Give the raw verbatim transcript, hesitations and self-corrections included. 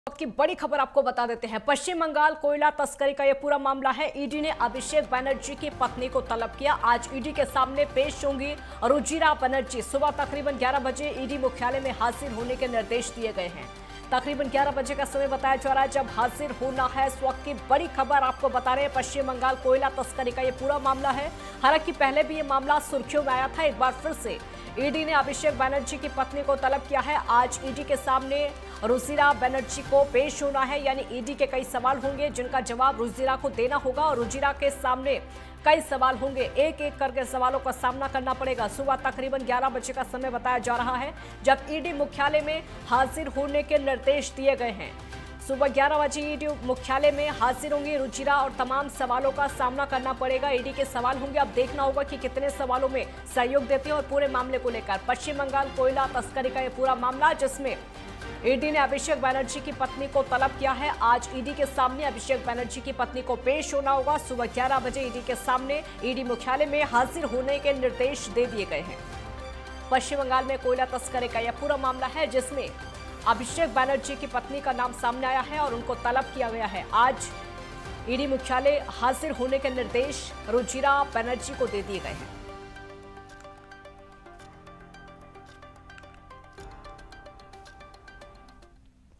की बड़ी खबर आपको बता देते हैं। पश्चिम बंगाल कोयला तस्करी का यह पूरा मामला है। ईडी ने अभिषेक बनर्जी की पत्नी को तलब किया। आज ईडी के सामने पेश होंगी रुजिरा बनर्जी। सुबह तकरीबन ग्यारह बजे ईडी मुख्यालय में हाजिर होने के निर्देश दिए गए हैं। तकरीबन ग्यारह बजे का समय बताया जा रहा है जब हाजिर होना है। इस वक्त की बड़ी खबर आपको बता रहे हैं। पश्चिम बंगाल कोयला तस्करी का यह पूरा मामला है। हालांकि पहले भी ये मामला सुर्खियों में आया था। एक बार फिर से ईडी ने अभिषेक बनर्जी की पत्नी को तलब किया है। आज ईडी के सामने रुजिरा बनर्जी को पेश होना है, यानी ईडी के कई सवाल होंगे जिनका जवाब रुजिरा को देना होगा और रुजिरा के सामने कई सवाल होंगे। एक एक करके सवालों का सामना करना पड़ेगा। सुबह तकरीबन ग्यारह बजे का समय बताया जा रहा है जब ईडी मुख्यालय में हाजिर होने के निर्देश दिए गए हैं। सुबह ग्यारह बजे ईडी मुख्यालय में हाजिर होंगी रुजिरा और तमाम सवालों का सामना करना पड़ेगा। ईडी के सवाल होंगे। अब देखना होगा कि कितने सवालों में सहयोग देते हैं और पूरे मामले को लेकर पश्चिम बंगाल कोयला तस्करी का यह पूरा मामला जिसमें ईडी ने अभिषेक बनर्जी की पत्नी को तलब किया है। आज ईडी के सामने अभिषेक बनर्जी की पत्नी को पेश होना होगा। सुबह ग्यारह बजे ईडी के सामने ईडी मुख्यालय में हाजिर होने के निर्देश दे दिए गए हैं। पश्चिम बंगाल में कोयला तस्करी का यह पूरा मामला है जिसमें अभिषेक बनर्जी की पत्नी का नाम सामने आया है और उनको तलब किया गया है। आज ईडी मुख्यालय हाजिर होने के निर्देश रुजिरा बनर्जी को दे दिए गए हैं।